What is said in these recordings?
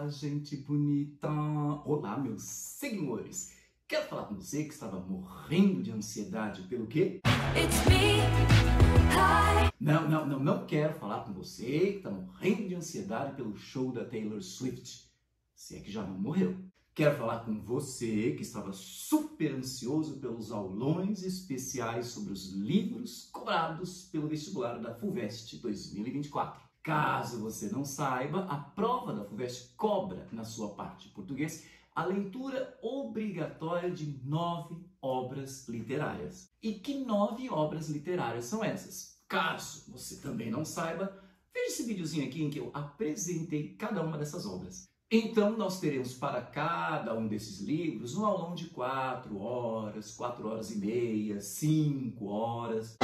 Olá, gente bonita! Olá, meus seguidores! Quero falar com você que estava morrendo de ansiedade pelo quê? It's me. Hi. Não quero falar com você que está morrendo de ansiedade pelo show da Taylor Swift, se é que já não morreu. Quero falar com você que estava super ansioso pelos aulões especiais sobre os livros cobrados pelo vestibular da FUVEST 2024. Caso você não saiba, a prova da FUVEST cobra, na sua parte de português, a leitura obrigatória de 9 obras literárias. E que 9 obras literárias são essas? Caso você também não saiba, veja esse videozinho aqui em que eu apresentei cada uma dessas obras. Então, nós teremos para cada um desses livros um aulão de 4 horas, 4 horas e meia, 5 horas.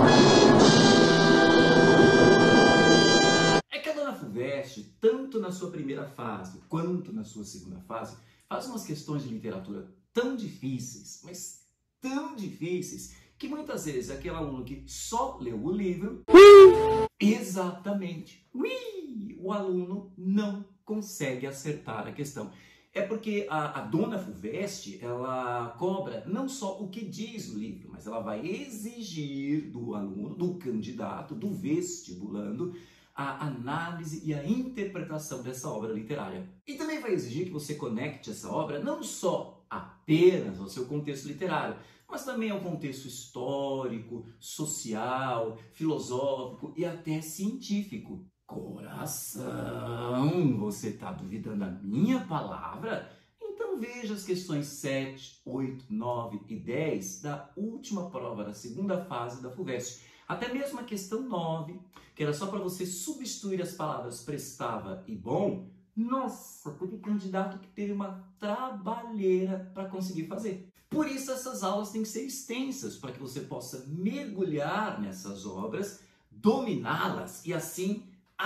É que a Dona FUVEST, tanto na sua primeira fase quanto na sua segunda fase, faz umas questões de literatura tão difíceis, mas tão difíceis, que muitas vezes aquele aluno que só leu o livro, exatamente, o aluno não consegue acertar a questão. É porque a Dona FUVEST, ela cobra não só o que diz o livro, mas ela vai exigir do aluno, do candidato, do vestibulando, a análise e a interpretação dessa obra literária. E também vai exigir que você conecte essa obra não só apenas ao seu contexto literário, mas também ao contexto histórico, social, filosófico e até científico. Coração, você está duvidando da minha palavra? Então veja as questões 7, 8, 9 e 10 da última prova da segunda fase da FUVEST. Até mesmo a questão 9, que era só para você substituir as palavras prestava e bom. Nossa, teve candidato que teve uma trabalheira para conseguir fazer. Por isso essas aulas têm que ser extensas, para que você possa mergulhar nessas obras, dominá-las e assim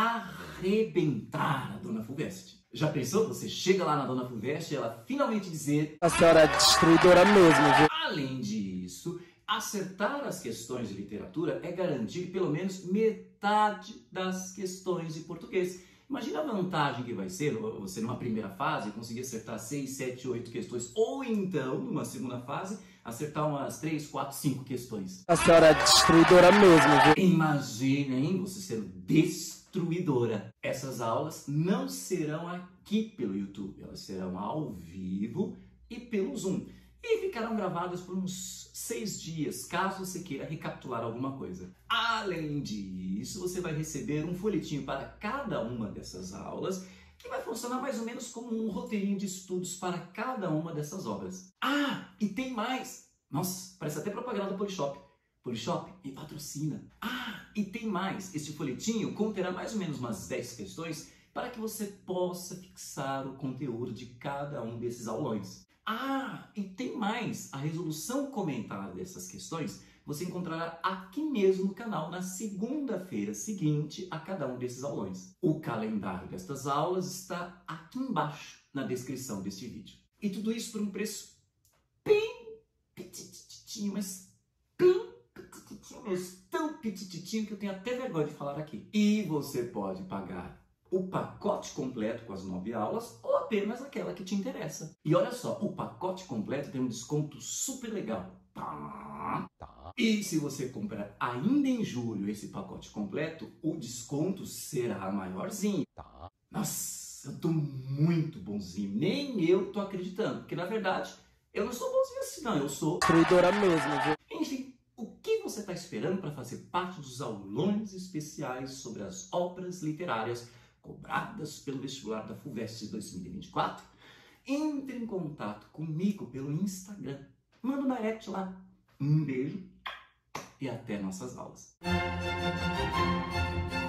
arrebentar a Dona FUVEST. Já pensou? Você chega lá na Dona FUVEST e ela finalmente dizer: a senhora é destruidora mesmo, viu? Além disso, acertar as questões de literatura é garantir pelo menos metade das questões de português. Imagina a vantagem que vai ser você numa primeira fase conseguir acertar 6, 7, 8 questões, ou então, numa segunda fase, acertar umas 3, 4, 5 questões. A senhora é destruidora mesmo, viu? Imaginem você sendo destruidora. Essas aulas não serão aqui pelo YouTube, elas serão ao vivo e pelo Zoom. E ficarão gravadas por uns 6 dias, caso você queira recapitular alguma coisa. Além disso, você vai receber um folhetinho para cada uma dessas aulas, que vai funcionar mais ou menos como um roteirinho de estudos para cada uma dessas obras. Ah, e tem mais! Nossa, parece até propaganda do Polishop. Polishop me patrocina. Ah, e tem mais! Este folhetinho conterá mais ou menos umas 10 questões para que você possa fixar o conteúdo de cada um desses aulões. Ah, e tem mais! A resolução comentada dessas questões você encontrará aqui mesmo no canal na segunda-feira seguinte a cada um desses aulões. O calendário destas aulas está aqui embaixo na descrição deste vídeo. E tudo isso por um preço bem petititinho, mas bem petititinho, mas tão petititinho que eu tenho até vergonha de falar aqui. E você pode pagar o pacote completo com as 9 aulas ou apenas aquela que te interessa. E olha só, o pacote completo tem um desconto super legal. E se você comprar ainda em julho esse pacote completo, o desconto será maiorzinho. Nossa, eu tô muito bonzinho. Nem eu tô acreditando, porque na verdade eu não sou bonzinho assim não, eu sou Destruidora mesmo, viu? Enfim, o que você está esperando para fazer parte dos aulões especiais sobre as obras literárias cobradas pelo vestibular da FUVEST 2024? Entre em contato comigo pelo Instagram. Manda um direct lá. Um beijo e até nossas aulas.